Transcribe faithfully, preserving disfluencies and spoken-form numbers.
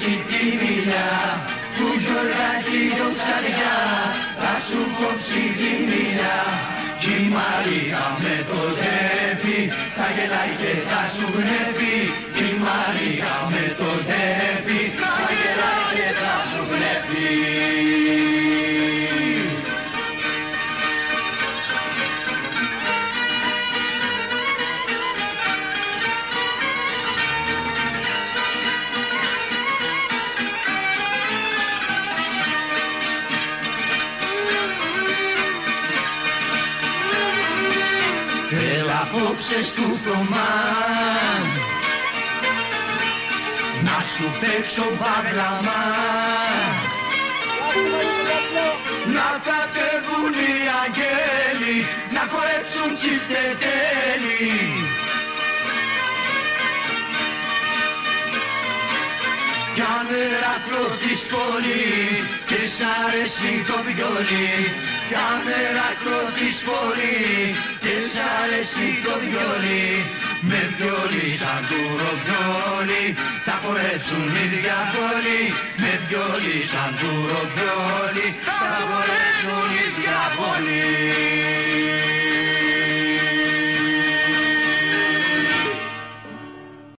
κόψει τη μιλιά, του Γιωργάκη το ψαριά θα σου κόψει τη μιλιά. Κι η Μαρία με το δέφι θα γελάει και θα σου γνεύει. Κι η Μαρία με το δέφι θα γελάει και θα σου γνεύει. Έλα απόψε στου Θωμάν να σου παίξω μπαγλαμά, να κατεβούν οι αγγέλοι, να χορέψουν τσιφτετέλοι. Κι αν ερακλωθείς πολύ και σ' αρέσει το βιολί, κι αν ερακλωθείς πολύ και σ' αρέσει το βιολί, με βιολί σαν τουροβιόλι θα χορέψουν οι διαβόλοι. Με βιολί σαν τουροβιόλι θα χορέψουν οι διαβόλοι.